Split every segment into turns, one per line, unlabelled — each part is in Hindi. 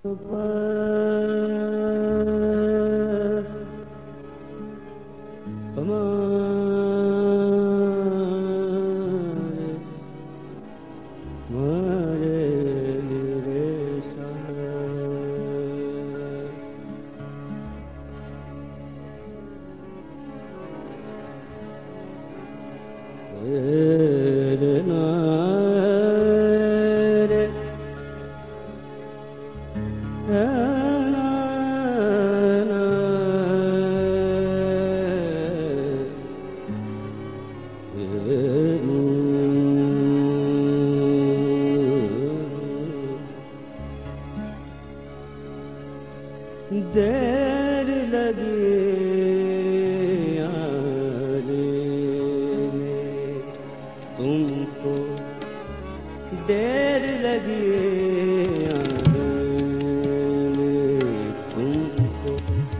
देर लगी आने में तुमको, देर लगी आने में तुमको,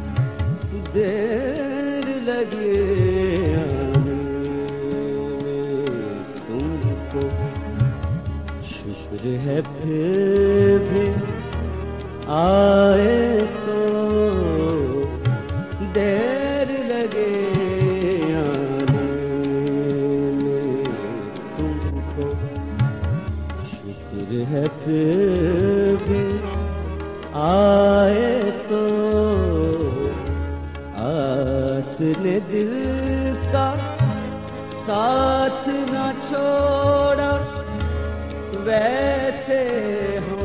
देर लगी आने में तुमको। शुक्र है फिर भी आए तो देर लगे आने में तुमको। शुक्र है फिर भी आए तो आस ने दिल का साथ न छोड़ा, वैसे हम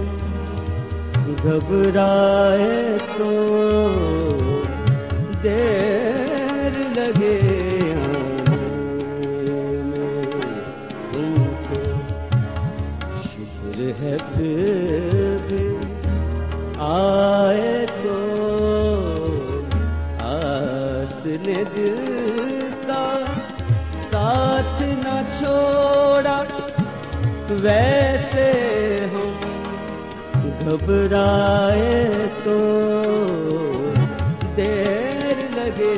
घबराए तो देर लगे आने में तुमको। शुक्र है फिर भी आए तो आस ने दिल का साथ न छोड़ा, वैसे हम घबराए तो देर लगे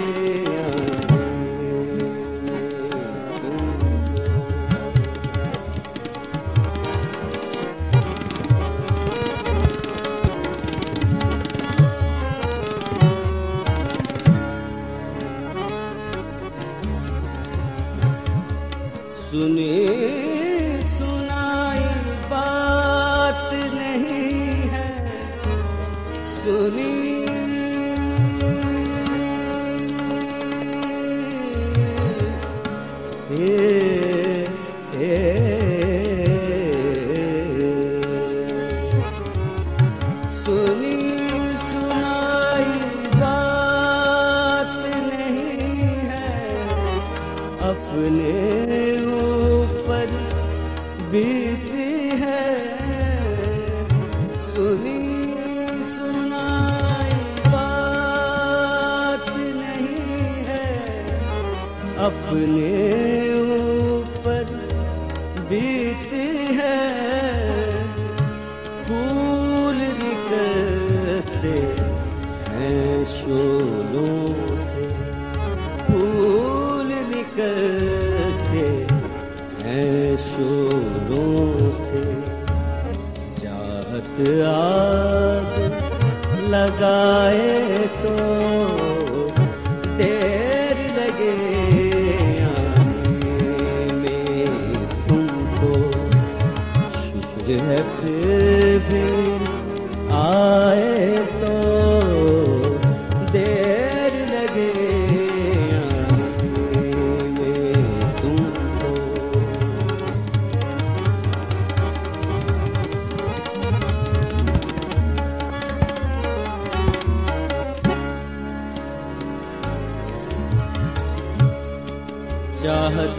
सुनी सुनाई बात नहीं है, सुनी सुनी सुनाई बात नहीं है, अपने ऊपर बीती है। सुनी सुनाई बात नहीं है, अपने ऊपर बीती है। फूल निकलते हैं शोलों से, फूल निकलते हैं शोलों से। चाहत आग लगाए तो देर लगे आने में तुमको। शुक्र है फिर भी आए तो देर लगे आने में तुमको। चाहत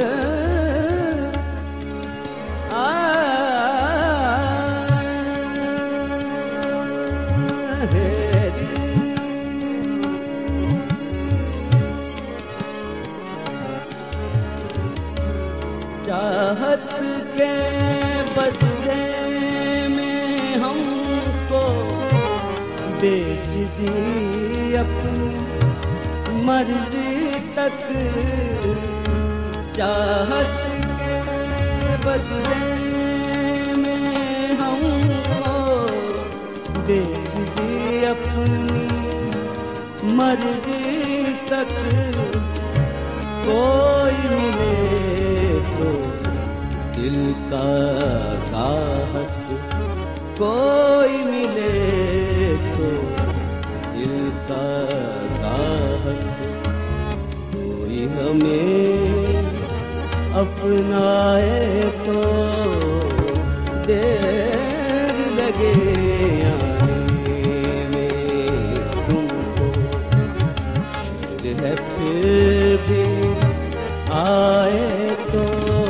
चाहत के बदले में हमको बेच दी अपनी मर्जी तक। चाहत के बदले में हमको बेच दी अपनी मर्जी तक, कोई मिले तो दिल का राहत, कोई मिले तो दिल का राहत, कोई हमें अपनाए तो देर लगे आने में तुमको, है फिर भी आए तो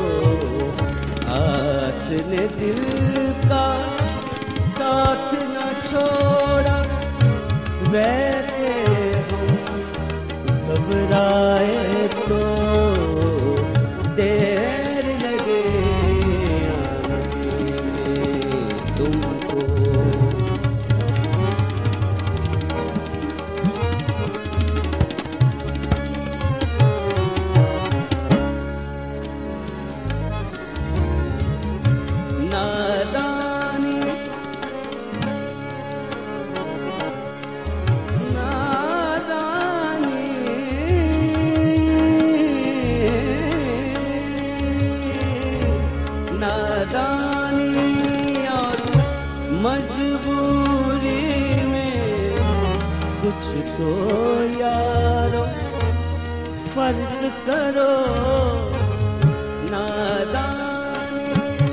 आस ने दिल का साथ न छोड़ा, वैसे हम घबराए तो देर लगे आने में तुमको। नादानी नादानी नादानी और मजबूरी में कुछ तो यारो फर्क करो। नादानी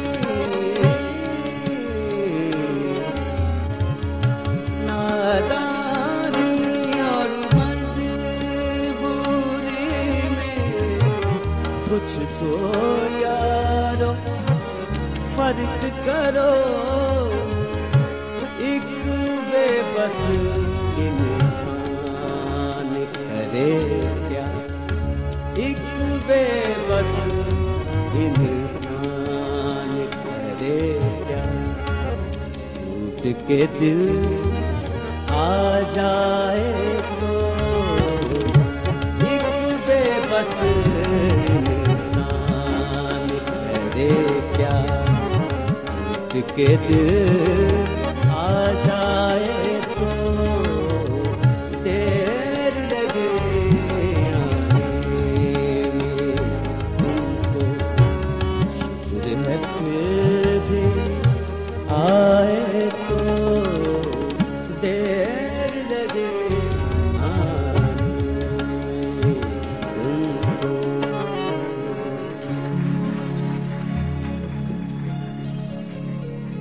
नादानी और मजबूरी में कुछ तो यारो फर्क करो। एक बेबस इंसान करे क्या, एक बेबस इंसान करे क्या, टूट के दिल आ जाए तो एक बेबस इंसान करे क्या, टूट के दिल आ जाए तो देर लगे आने में तुमको, शुक्र है फिर भी आए तो देर लगे आने में तुमको।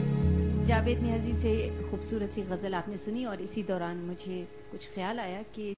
जावेद नियाज़ी से खूबसूरत सी गज़ल आपने सुनी और इसी दौरान मुझे कुछ ख्याल आया कि